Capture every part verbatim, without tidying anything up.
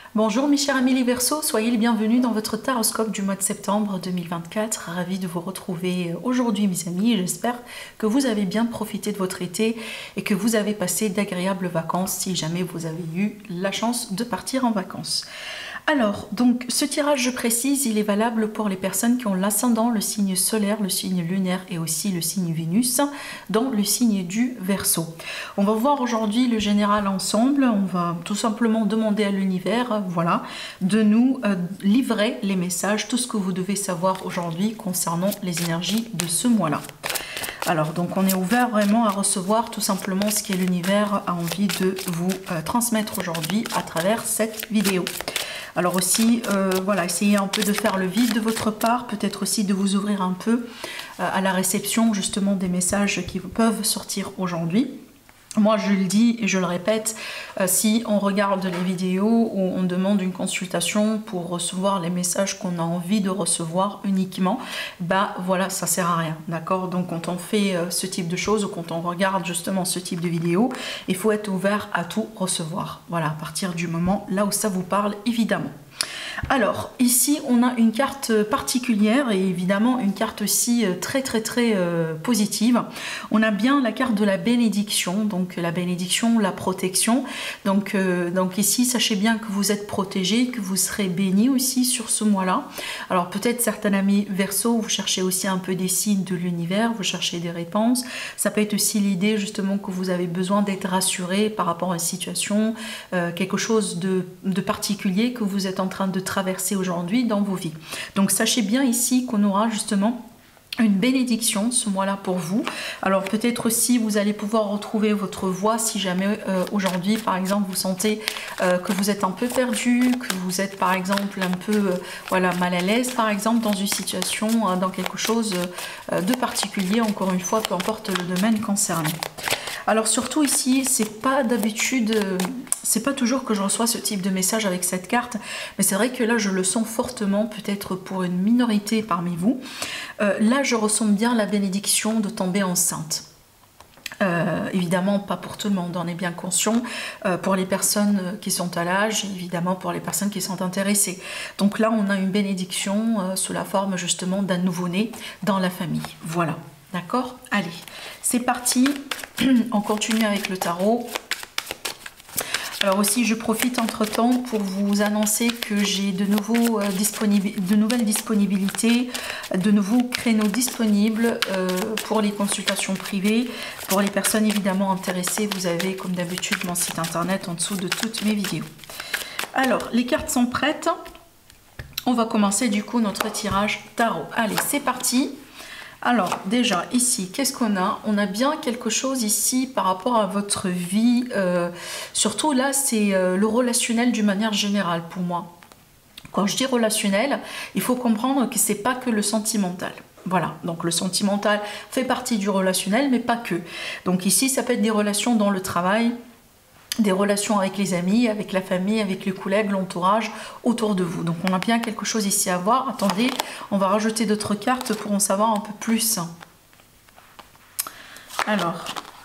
Bonjour mes chers amis les Verseaux, soyez les bienvenus dans votre taroscope du mois de septembre deux mille vingt-quatre. Ravi de vous retrouver aujourd'hui mes amis, j'espère que vous avez bien profité de votre été et que vous avez passé d'agréables vacances si jamais vous avez eu la chance de partir en vacances. Alors, donc ce tirage, je précise, il est valable pour les personnes qui ont l'ascendant, le signe solaire, le signe lunaire et aussi le signe Vénus dans le signe du Verseau. On va voir aujourd'hui le général ensemble, on va tout simplement demander à l'univers, voilà, de nous euh, livrer les messages, tout ce que vous devez savoir aujourd'hui concernant les énergies de ce mois-là. Alors, donc on est ouvert vraiment à recevoir tout simplement ce que l'univers a envie de vous euh, transmettre aujourd'hui à travers cette vidéo. Alors aussi, euh, voilà, essayez un peu de faire le vide de votre part, peut-être aussi de vous ouvrir un peu euh, à la réception justement des messages qui peuvent sortir aujourd'hui. Moi, je le dis et je le répète, euh, si on regarde les vidéos où on demande une consultation pour recevoir les messages qu'on a envie de recevoir uniquement, bah voilà, ça sert à rien, d'accord? Donc, quand on fait euh, ce type de choses ou quand on regarde justement ce type de vidéos, il faut être ouvert à tout recevoir. Voilà, à partir du moment là où ça vous parle, évidemment. Alors, ici, on a une carte particulière et évidemment une carte aussi très très très euh, positive. On a bien la carte de la bénédiction, donc la bénédiction, la protection. Donc, euh, donc ici, sachez bien que vous êtes protégé, que vous serez béni aussi sur ce mois-là. Alors peut-être certains amis Verseau, vous cherchez aussi un peu des signes de l'univers, vous cherchez des réponses. Ça peut être aussi l'idée justement que vous avez besoin d'être rassuré par rapport à une situation, euh, quelque chose de, de particulier que vous êtes en train de traverser aujourd'hui dans vos vies. Donc sachez bien ici qu'on aura justement une bénédiction ce mois-là pour vous. Alors peut-être aussi vous allez pouvoir retrouver votre voix si jamais euh, aujourd'hui par exemple vous sentez euh, que vous êtes un peu perdu, que vous êtes par exemple un peu euh, voilà, mal à l'aise par exemple dans une situation, euh, dans quelque chose euh, de particulier, encore une fois peu importe le domaine concerné. Alors surtout ici, c'est pas d'habitude, c'est pas toujours que je reçois ce type de message avec cette carte, mais c'est vrai que là je le sens fortement, peut-être pour une minorité parmi vous. Euh, là je ressens bien la bénédiction de tomber enceinte. Euh, évidemment pas pour tout le monde, on est bien conscient, euh, pour les personnes qui sont à l'âge, évidemment pour les personnes qui sont intéressées. Donc là on a une bénédiction euh, sous la forme justement d'un nouveau-né dans la famille. Voilà. D'accord? Allez, c'est parti. On continue avec le tarot. Alors aussi, je profite entre-temps pour vous annoncer que j'ai de, nouveaux, euh, de nouvelles disponibilités, de nouveaux créneaux disponibles euh, pour les consultations privées. Pour les personnes évidemment intéressées, vous avez comme d'habitude mon site internet en dessous de toutes mes vidéos. Alors, les cartes sont prêtes. On va commencer du coup notre tirage tarot. Allez, c'est parti. Alors déjà ici, qu'est-ce qu'on a? On a bien quelque chose ici par rapport à votre vie, euh, surtout là c'est euh, le relationnel d'une manière générale pour moi. Quand je dis relationnel, il faut comprendre que c'est pas que le sentimental. Voilà, donc le sentimental fait partie du relationnel mais pas que. Donc ici ça peut être des relations dans le travail, des relations avec les amis, avec la famille, avec les collègues, l'entourage autour de vous. Donc on a bien quelque chose ici à voir. Attendez, on va rajouter d'autres cartes pour en savoir un peu plus. Alors,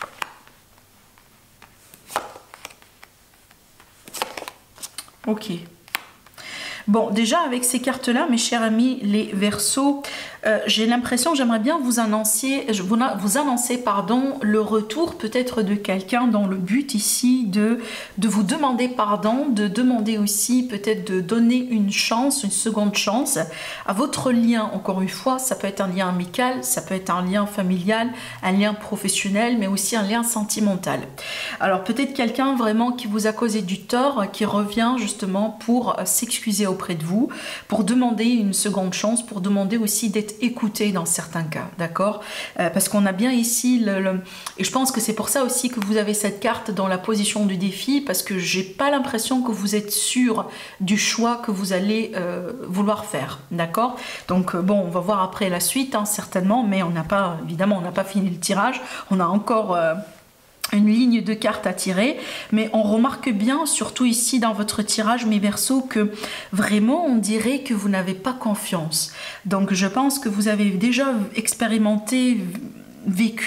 ok. Bon, déjà avec ces cartes-là, mes chers amis, les Verseaux, euh, j'ai l'impression, j'aimerais bien vous annoncer, vous, vous annoncer pardon, le retour peut-être de quelqu'un dans le but ici de, de vous demander pardon, de demander aussi peut-être de donner une chance, une seconde chance à votre lien. Encore une fois, ça peut être un lien amical, ça peut être un lien familial, un lien professionnel, mais aussi un lien sentimental. Alors peut-être quelqu'un vraiment qui vous a causé du tort, qui revient justement pour s'excuser auprès de vous, pour demander une seconde chance, pour demander aussi d'être écouté dans certains cas, d'accord? euh, Parce qu'on a bien ici, le, le... et je pense que c'est pour ça aussi que vous avez cette carte dans la position du défi, parce que j'ai pas l'impression que vous êtes sûr du choix que vous allez euh, vouloir faire, d'accord? Donc euh, bon, on va voir après la suite, hein, certainement, mais on n'a pas, évidemment, on n'a pas fini le tirage, on a encore... Euh, une ligne de cartes à tirer, mais on remarque bien, surtout ici dans votre tirage, mes Verseaux, que vraiment on dirait que vous n'avez pas confiance. Donc je pense que vous avez déjà expérimenté, vécu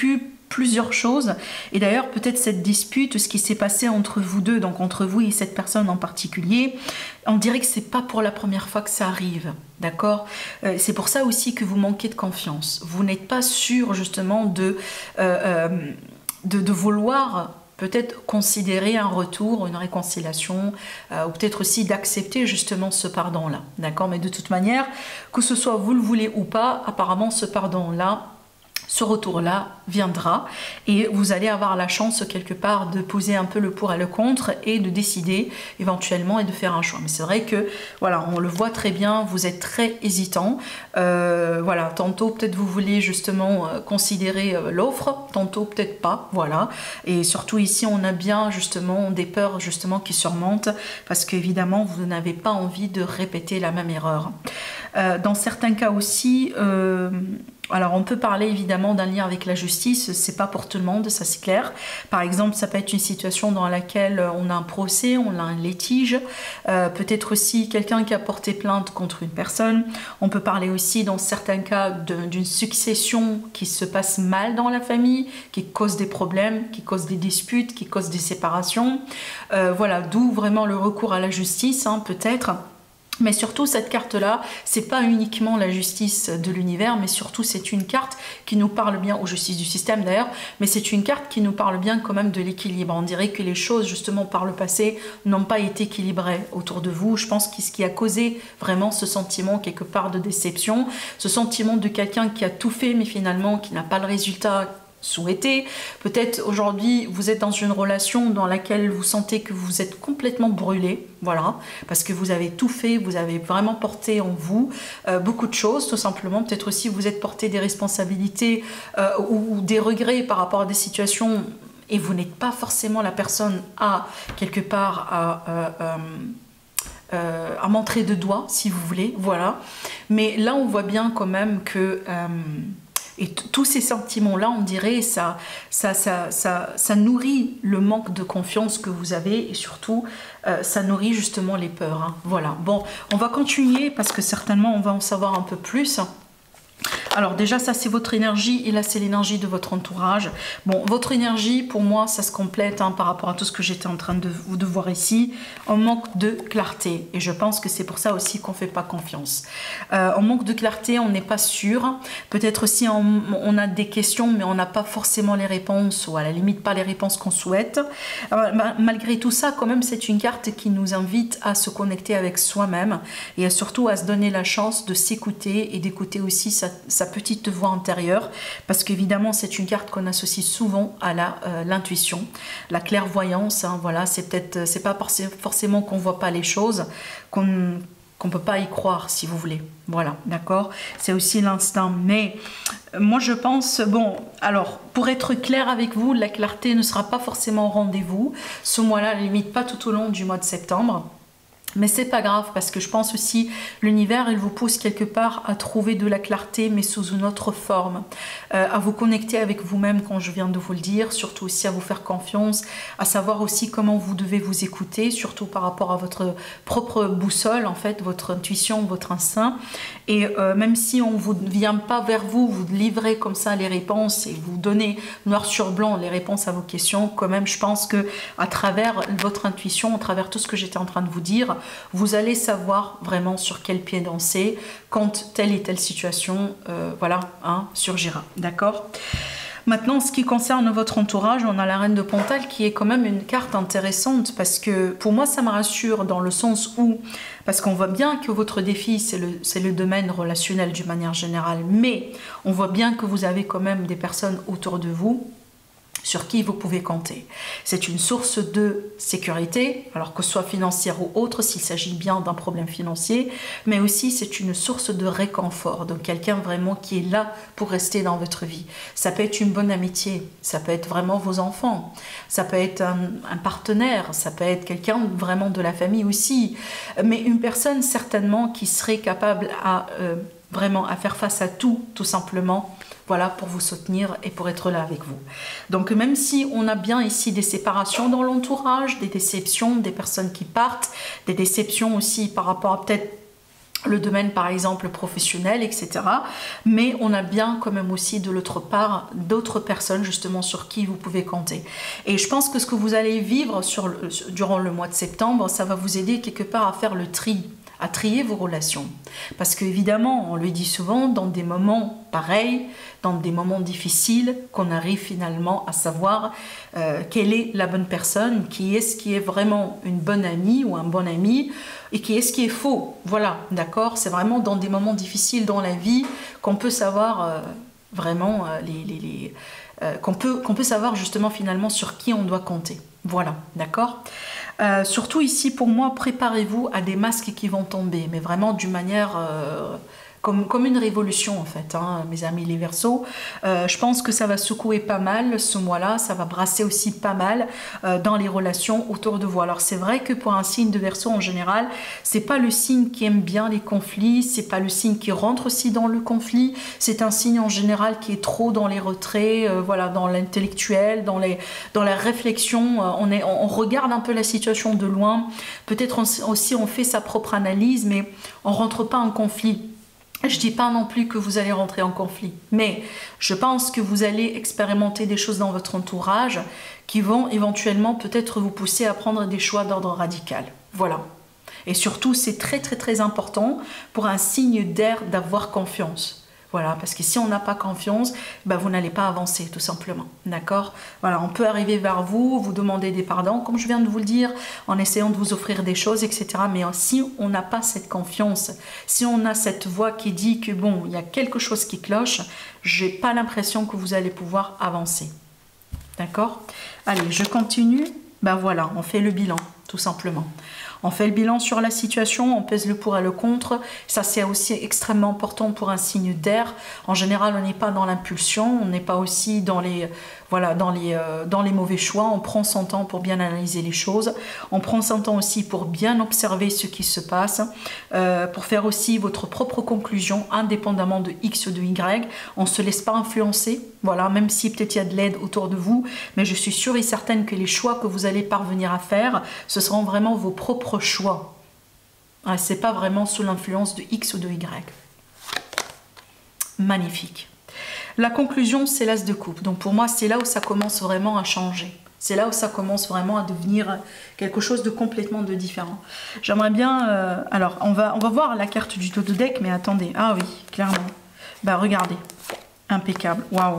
plusieurs choses. Et d'ailleurs, peut-être cette dispute, ce qui s'est passé entre vous deux, donc entre vous et cette personne en particulier, on dirait que c'est pas pour la première fois que ça arrive, d'accord? euh, C'est pour ça aussi que vous manquez de confiance. Vous n'êtes pas sûr justement de, euh, euh, de, de vouloir peut-être considérer un retour, une réconciliation, euh, ou peut-être aussi d'accepter justement ce pardon-là, d'accord? Mais de toute manière, que ce soit vous le voulez ou pas, apparemment ce pardon-là, ce retour-là viendra et vous allez avoir la chance quelque part de poser un peu le pour et le contre et de décider éventuellement et de faire un choix. Mais c'est vrai que voilà, on le voit très bien, vous êtes très hésitant. Euh, voilà, tantôt peut-être vous voulez justement euh, considérer euh, l'offre, tantôt peut-être pas, voilà. Et surtout ici, on a bien justement des peurs justement qui surmontent parce qu'évidemment, vous n'avez pas envie de répéter la même erreur. Euh, dans certains cas aussi, euh, alors on peut parler évidemment d'un lien avec la justice, c'est pas pour tout le monde, ça c'est clair. Par exemple, ça peut être une situation dans laquelle on a un procès, on a un litige, euh, peut-être aussi quelqu'un qui a porté plainte contre une personne. On peut parler aussi dans certains cas d'une succession qui se passe mal dans la famille, qui cause des problèmes, qui cause des disputes, qui cause des séparations. Euh, voilà, d'où vraiment le recours à la justice, hein, peut-être. Mais surtout, cette carte-là, c'est pas uniquement la justice de l'univers, mais surtout, c'est une carte qui nous parle bien, ou justice du système d'ailleurs, mais c'est une carte qui nous parle bien quand même de l'équilibre. On dirait que les choses, justement, par le passé, n'ont pas été équilibrées autour de vous. Je pense que ce qui a causé vraiment ce sentiment, quelque part, de déception, ce sentiment de quelqu'un qui a tout fait, mais finalement, qui n'a pas le résultat souhaité. Peut-être aujourd'hui vous êtes dans une relation dans laquelle vous sentez que vous êtes complètement brûlé, voilà, parce que vous avez tout fait, vous avez vraiment porté en vous euh, beaucoup de choses, tout simplement. Peut-être aussi vous êtes porté des responsabilités euh, ou, ou des regrets par rapport à des situations et vous n'êtes pas forcément la personne à quelque part à euh, euh, euh, à montrer de doigts, si vous voulez, voilà. Mais là on voit bien quand même que euh, et tous ces sentiments-là, on dirait, ça, ça, ça, ça, ça nourrit le manque de confiance que vous avez et surtout, euh, ça nourrit justement les peurs. Hein. Voilà. Bon, on va continuer parce que certainement, on va en savoir un peu plus. Alors déjà, ça c'est votre énergie et là c'est l'énergie de votre entourage. Bon, votre énergie, pour moi, ça se complète hein, par rapport à tout ce que j'étais en train de, de voir ici. On manque de clarté et je pense que c'est pour ça aussi qu'on ne fait pas confiance. Euh, on manque de clarté, on n'est pas sûr. Peut-être aussi on, on a des questions mais on n'a pas forcément les réponses ou à la limite pas les réponses qu'on souhaite. Alors, malgré tout ça, quand même, c'est une carte qui nous invite à se connecter avec soi-même et surtout à se donner la chance de s'écouter et d'écouter aussi sa sa petite voix intérieure, parce qu'évidemment c'est une carte qu'on associe souvent à la euh, l'intuition, la clairvoyance. Hein, voilà, c'est peut-être, c'est pas forcément qu'on voit pas les choses, qu'on qu'on peut pas y croire, si vous voulez. Voilà, d'accord. C'est aussi l'instinct. Mais moi je pense, bon, alors pour être clair avec vous, la clarté ne sera pas forcément au rendez-vous ce mois-là, à la limite pas tout au long du mois de septembre. Mais c'est pas grave parce que je pense aussi l'univers il vous pousse quelque part à trouver de la clarté mais sous une autre forme, euh, à vous connecter avec vous-même quand je viens de vous le dire, surtout aussi à vous faire confiance, à savoir aussi comment vous devez vous écouter, surtout par rapport à votre propre boussole en fait, votre intuition, votre instinct. Et euh, même si on ne vient pas vers vous, vous livrez comme ça les réponses et vous donnez noir sur blanc les réponses à vos questions, quand même je pense que à travers votre intuition, à travers tout ce que j'étais en train de vous dire, vous allez savoir vraiment sur quel pied danser quand telle et telle situation euh, voilà, hein, surgira. D'accord ? Maintenant, en ce qui concerne votre entourage, on a la Reine de Pentacles qui est quand même une carte intéressante parce que pour moi, ça me rassure dans le sens où, parce qu'on voit bien que votre défi, c'est le, c'est le domaine relationnel d'une manière générale, mais on voit bien que vous avez quand même des personnes autour de vous sur qui vous pouvez compter. C'est une source de sécurité, alors que ce soit financière ou autre, s'il s'agit bien d'un problème financier, mais aussi c'est une source de réconfort, donc quelqu'un vraiment qui est là pour rester dans votre vie. Ça peut être une bonne amitié, ça peut être vraiment vos enfants, ça peut être un, un partenaire, ça peut être quelqu'un vraiment de la famille aussi, mais une personne certainement qui serait capable à euh, vraiment à faire face à tout, tout simplement, voilà, pour vous soutenir et pour être là avec vous. Donc même si on a bien ici des séparations dans l'entourage, des déceptions, des personnes qui partent, des déceptions aussi par rapport à peut-être le domaine par exemple professionnel, et cetera. Mais on a bien quand même aussi de l'autre part d'autres personnes justement sur qui vous pouvez compter. Et je pense que ce que vous allez vivre sur le, durant le mois de septembre, ça va vous aider quelque part à faire le tri, à trier vos relations. Parce qu'évidemment, on le dit souvent, dans des moments pareils, dans des moments difficiles, qu'on arrive finalement à savoir euh, quelle est la bonne personne, qui est ce qui est vraiment une bonne amie ou un bon ami, et qui est ce qui est faux. Voilà, d'accord? C'est vraiment dans des moments difficiles dans la vie qu'on peut savoir euh, vraiment euh, les... les, les euh, qu'on peut, qu'on peut savoir justement finalement sur qui on doit compter. Voilà, d'accord? Euh, surtout ici, pour moi, préparez-vous à des masques qui vont tomber, mais vraiment d'une manière... Euh, Comme, comme une révolution en fait, hein, mes amis les Verseaux. Euh, je pense que ça va secouer pas mal ce mois-là, ça va brasser aussi pas mal euh, dans les relations autour de vous. Alors c'est vrai que pour un signe de Verseau en général, c'est pas le signe qui aime bien les conflits, c'est pas le signe qui rentre aussi dans le conflit, c'est un signe en général qui est trop dans les retraits, euh, voilà, dans l'intellectuel, dans, les, dans la réflexion, euh, on, est, on, on regarde un peu la situation de loin, peut-être aussi on fait sa propre analyse, mais on rentre pas en conflit. Je ne dis pas non plus que vous allez rentrer en conflit, mais je pense que vous allez expérimenter des choses dans votre entourage qui vont éventuellement peut-être vous pousser à prendre des choix d'ordre radical. Voilà. Et surtout, c'est très très très important pour un signe d'air d'avoir confiance. Voilà, parce que si on n'a pas confiance, ben vous n'allez pas avancer tout simplement, d'accord? Voilà, on peut arriver vers vous, vous demander des pardons, comme je viens de vous le dire, en essayant de vous offrir des choses, et cetera. Mais si on n'a pas cette confiance, si on a cette voix qui dit que bon, il y a quelque chose qui cloche, j'ai pas l'impression que vous allez pouvoir avancer, d'accord? Allez, je continue. Ben voilà, on fait le bilan, tout simplement. On fait le bilan sur la situation, on pèse le pour et le contre. Ça, c'est aussi extrêmement important pour un signe d'air. En général, on n'est pas dans l'impulsion, on n'est pas aussi dans les, voilà, dans, les, euh, dans les mauvais choix. On prend son temps pour bien analyser les choses. On prend son temps aussi pour bien observer ce qui se passe, euh, pour faire aussi votre propre conclusion, indépendamment de X ou de Y. On ne se laisse pas influencer, voilà, même si peut-être il y a de l'aide autour de vous. Mais je suis sûre et certaine que les choix que vous allez parvenir à faire, ce seront vraiment vos propres choix. Ah, c'est pas vraiment sous l'influence de X ou de Y. Magnifique. La conclusion, c'est l'as de coupe. Donc pour moi, c'est là où ça commence vraiment à changer. C'est là où ça commence vraiment à devenir quelque chose de complètement de différent. J'aimerais bien... Euh, alors, on va, on va voir la carte du Dodo Deck, mais attendez. Ah oui, clairement. Bah, regardez. Impeccable. Waouh.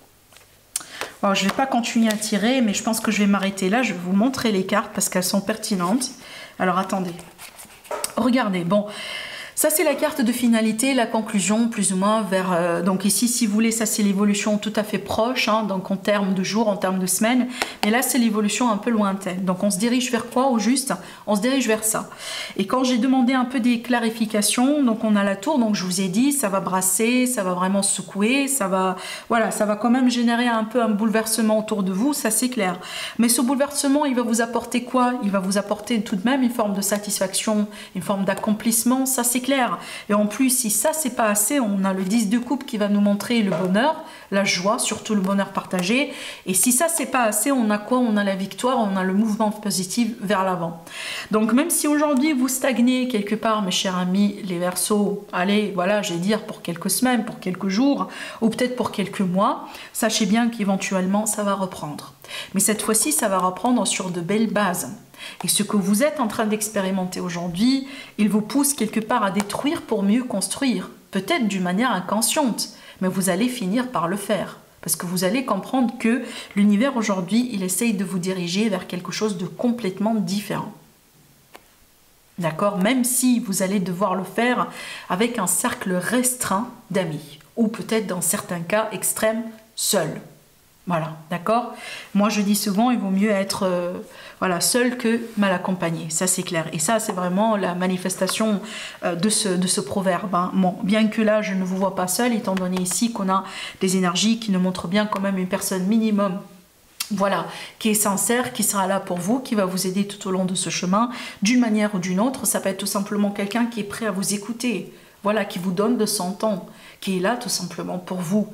Wow, je ne vais pas continuer à tirer, mais je pense que je vais m'arrêter là. Je vais vous montrer les cartes parce qu'elles sont pertinentes. Alors, attendez. Regardez. Bon... Ça, c'est la carte de finalité, la conclusion, plus ou moins, vers... Euh, donc ici, si vous voulez, ça, c'est l'évolution tout à fait proche, hein, donc en termes de jours, en termes de semaines. Mais là, c'est l'évolution un peu lointaine. Donc, on se dirige vers quoi, au juste? On se dirige vers ça. Et quand j'ai demandé un peu des clarifications, donc on a la tour, donc je vous ai dit, ça va brasser, ça va vraiment secouer, ça va... Voilà, ça va quand même générer un peu un bouleversement autour de vous, ça, c'est clair. Mais ce bouleversement, il va vous apporter quoi? Il va vous apporter tout de même une forme de satisfaction, une forme d'accomplissement, ça, c'est clair. Et en plus, si ça c'est pas assez, on a le dix de coupe qui va nous montrer le bonheur, la joie, surtout le bonheur partagé. Et si ça c'est pas assez, on a quoi? On a la victoire, on a le mouvement positif vers l'avant. Donc même si aujourd'hui vous stagnez quelque part, mes chers amis les Verseaux, allez, voilà, je vais dire pour quelques semaines, pour quelques jours, ou peut-être pour quelques mois, sachez bien qu'éventuellement ça va reprendre. Mais cette fois-ci, ça va reprendre sur de belles bases. Et ce que vous êtes en train d'expérimenter aujourd'hui, il vous pousse quelque part à détruire pour mieux construire. Peut-être d'une manière inconsciente, mais vous allez finir par le faire. Parce que vous allez comprendre que l'univers aujourd'hui, il essaye de vous diriger vers quelque chose de complètement différent. D'accord? Même si vous allez devoir le faire avec un cercle restreint d'amis. Ou peut-être dans certains cas extrêmes, seul. Voilà, d'accord? Moi, je dis souvent, il vaut mieux être euh, voilà, seul que mal accompagné. Ça, c'est clair. Et ça, c'est vraiment la manifestation euh, de, ce, de ce proverbe. Hein. Bon, bien que là, je ne vous vois pas seul, étant donné ici qu'on a des énergies qui nous montrent bien quand même une personne minimum, voilà, qui est sincère, qui sera là pour vous, qui va vous aider tout au long de ce chemin, d'une manière ou d'une autre. Ça peut être tout simplement quelqu'un qui est prêt à vous écouter, voilà, qui vous donne de son temps, qui est là tout simplement pour vous.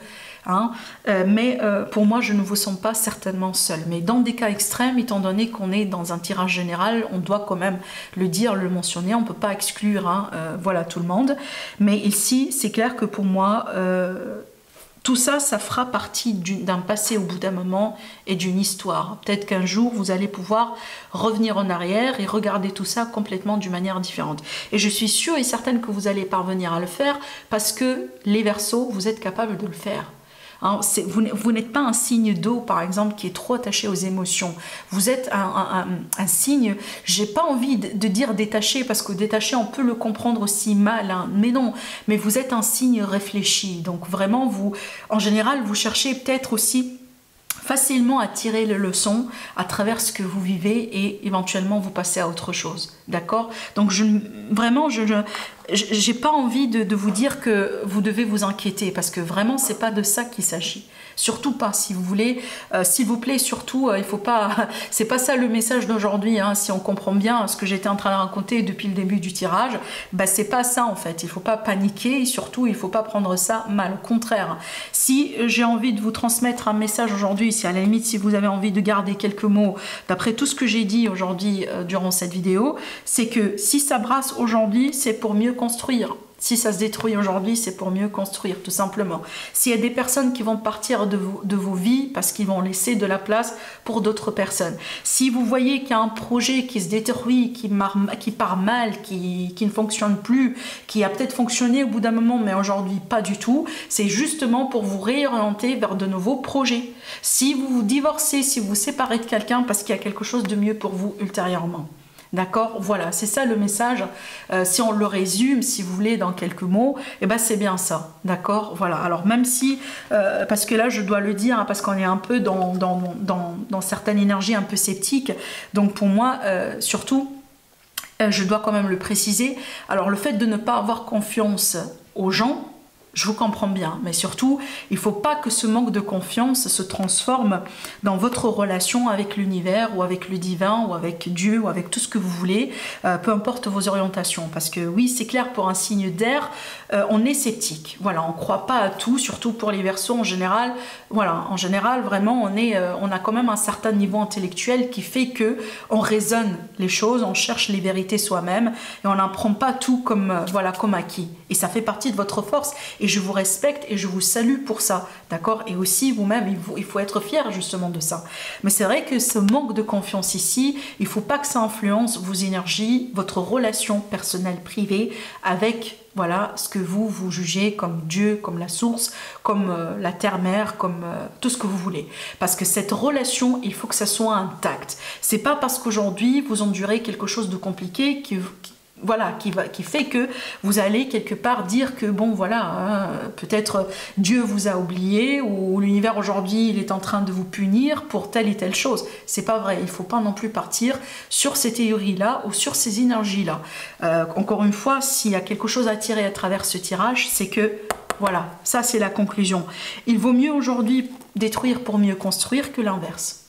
Hein. Euh, mais euh, pour moi, je ne vous sens pas certainement seul. Mais dans des cas extrêmes, étant donné qu'on est dans un tirage général, on doit quand même le dire, le mentionner. On ne peut pas exclure hein, euh, voilà, tout le monde. Mais ici, c'est clair que pour moi... Euh, tout ça, ça fera partie d'un passé au bout d'un moment et d'une histoire. Peut-être qu'un jour, vous allez pouvoir revenir en arrière et regarder tout ça complètement d'une manière différente. Et je suis sûre et certaine que vous allez parvenir à le faire parce que les Verseaux, vous êtes capables de le faire. Hein, vous vous n'êtes pas un signe d'eau, par exemple, qui est trop attaché aux émotions. Vous êtes un, un, un, un signe, j'ai pas envie de, de dire détaché, parce que détaché, on peut le comprendre aussi mal, hein, mais non, mais vous êtes un signe réfléchi. Donc vraiment, vous, en général, vous cherchez peut-être aussi facilement à tirer les leçons à travers ce que vous vivez et éventuellement vous passez à autre chose. D'accord? Donc je, vraiment, je n'ai pas envie de, de vous dire que vous devez vous inquiéter parce que vraiment, c'est pas de ça qu'il s'agit. Surtout pas, si vous voulez, euh, s'il vous plaît, surtout, euh, il faut pas, c'est pas ça le message d'aujourd'hui, hein, si on comprend bien ce que j'étais en train de raconter depuis le début du tirage, bah c'est pas ça en fait, il faut pas paniquer et surtout il faut pas prendre ça mal, au contraire. Si j'ai envie de vous transmettre un message aujourd'hui, si à la limite si vous avez envie de garder quelques mots d'après tout ce que j'ai dit aujourd'hui euh, durant cette vidéo, c'est que si ça brasse aujourd'hui, c'est pour mieux construire. Si ça se détruit aujourd'hui, c'est pour mieux construire, tout simplement. S'il y a des personnes qui vont partir de vos, de vos vies parce qu'ils vont laisser de la place pour d'autres personnes. Si vous voyez qu'il y a un projet qui se détruit, qui, qui part mal, qui, qui ne fonctionne plus, qui a peut-être fonctionné au bout d'un moment, mais aujourd'hui pas du tout, c'est justement pour vous réorienter vers de nouveaux projets. Si vous vous divorcez, si vous vous séparez de quelqu'un parce qu'il y a quelque chose de mieux pour vous ultérieurement. D'accord, voilà, c'est ça le message. Euh, si on le résume, si vous voulez, dans quelques mots, eh ben c'est bien ça. D'accord, voilà. Alors même si, euh, parce que là je dois le dire, hein, parce qu'on est un peu dans, dans, dans, dans certaines énergies un peu sceptiques. Donc pour moi, euh, surtout, euh, je dois quand même le préciser. Alors le fait de ne pas avoir confiance aux gens, je vous comprends bien, mais surtout, il ne faut pas que ce manque de confiance se transforme dans votre relation avec l'univers ou avec le divin ou avec Dieu ou avec tout ce que vous voulez, euh, peu importe vos orientations. Parce que oui, c'est clair, pour un signe d'air, euh, on est sceptique. Voilà, on ne croit pas à tout, surtout pour les Verseaux en général. Voilà, en général, vraiment, on, est, euh, on a quand même un certain niveau intellectuel qui fait que on raisonne les choses, on cherche les vérités soi-même et on n'en prend pas tout comme, euh, voilà, comme acquis. Et ça fait partie de votre force. Et je vous respecte et je vous salue pour ça, d'accord? Et aussi vous-même, il faut, il faut être fier justement de ça. Mais c'est vrai que ce manque de confiance ici, il ne faut pas que ça influence vos énergies, votre relation personnelle privée avec, voilà, ce que vous, vous jugez comme Dieu, comme la source, comme euh, la terre-mère, comme euh, tout ce que vous voulez. Parce que cette relation, il faut que ça soit intact. C'est pas parce qu'aujourd'hui, vous endurez quelque chose de compliqué qui... qui Voilà, qui, va, qui fait que vous allez quelque part dire que bon voilà, hein, peut-être Dieu vous a oublié ou l'univers aujourd'hui il est en train de vous punir pour telle et telle chose. C'est pas vrai, il faut pas non plus partir sur ces théories-là ou sur ces énergies-là. Euh, encore une fois, s'il y a quelque chose à tirer à travers ce tirage, c'est que voilà, ça c'est la conclusion. Il vaut mieux aujourd'hui détruire pour mieux construire que l'inverse.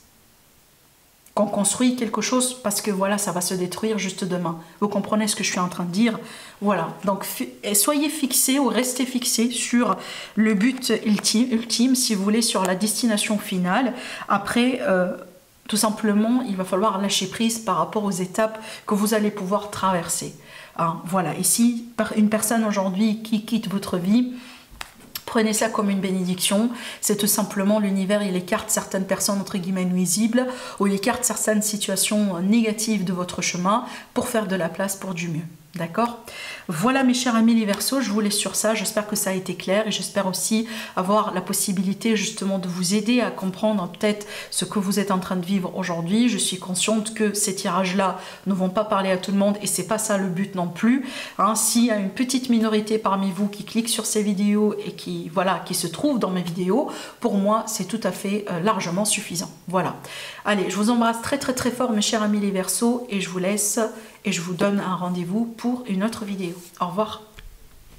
Qu'on construit quelque chose parce que voilà, ça va se détruire juste demain. Vous comprenez ce que je suis en train de dire? Voilà, donc soyez fixés ou restez fixés sur le but ultime, ultime, si vous voulez, sur la destination finale. Après, euh, tout simplement, il va falloir lâcher prise par rapport aux étapes que vous allez pouvoir traverser. Hein, voilà, ici, une personne aujourd'hui qui quitte votre vie, prenez ça comme une bénédiction, c'est tout simplement l'univers, il écarte certaines personnes entre guillemets nuisibles ou il écarte certaines situations négatives de votre chemin pour faire de la place pour du mieux. D'accord? Voilà mes chers amis les Verseaux, je vous laisse sur ça, j'espère que ça a été clair et j'espère aussi avoir la possibilité justement de vous aider à comprendre peut-être ce que vous êtes en train de vivre aujourd'hui. Je suis consciente que ces tirages-là ne vont pas parler à tout le monde et c'est pas ça le but non plus. Hein, s'il y a une petite minorité parmi vous qui clique sur ces vidéos et qui, voilà, qui se trouve dans mes vidéos, pour moi c'est tout à fait euh, largement suffisant. Voilà. Allez, je vous embrasse très très très fort mes chers amis les Verseaux et je vous laisse et je vous donne un rendez-vous pour une autre vidéo. Au revoir.